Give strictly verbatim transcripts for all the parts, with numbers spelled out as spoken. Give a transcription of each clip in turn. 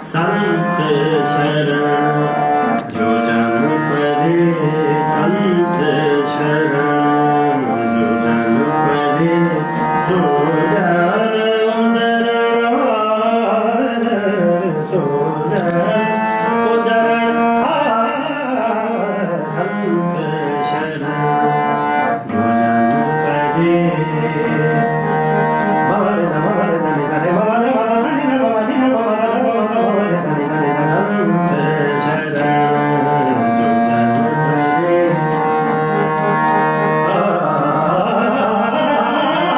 संत शरण जो जन परे, संत शरण जो जन परे, सो जन उदरण सो जन उदरण संत शरण जो जन परे।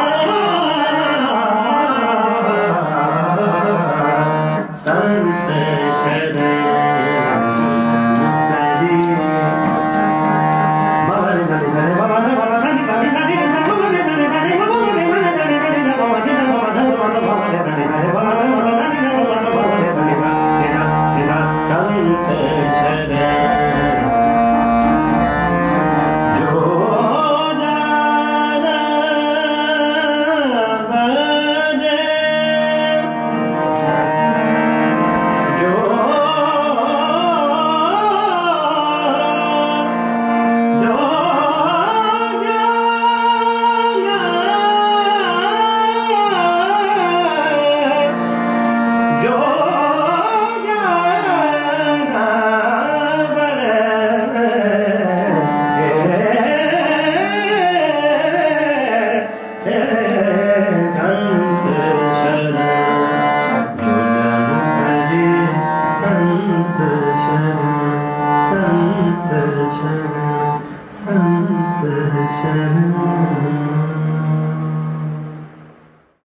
संत